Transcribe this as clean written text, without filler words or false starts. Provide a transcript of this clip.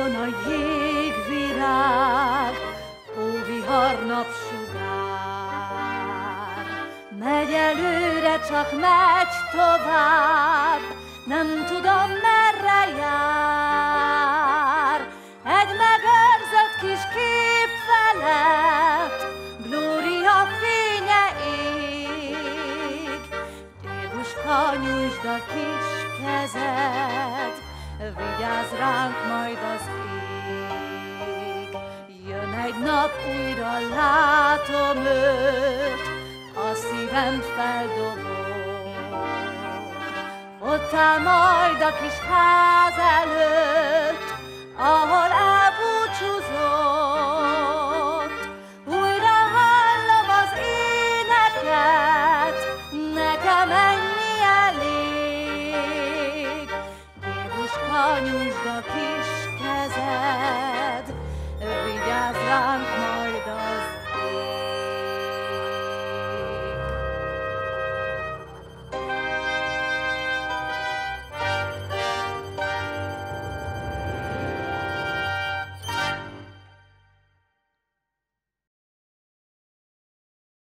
Folyjon a jégvirág, hóvihar napsugár. Megy előre, csak megy tovább, nem tudom merre jár. Egy megőrzött kis kép felett Glória fénye ég. Dévuska, nyújtsd a kis kezed, vigyázz ránk majd az ég. Jön egy nap, újra látom őt, a szívem feldobog. Ott áll majd a kis ház előtt, ahol elbúcsúzott. Újra hallom az éneket, nekem ennyi elég. Dévuska, nyújtsd a kis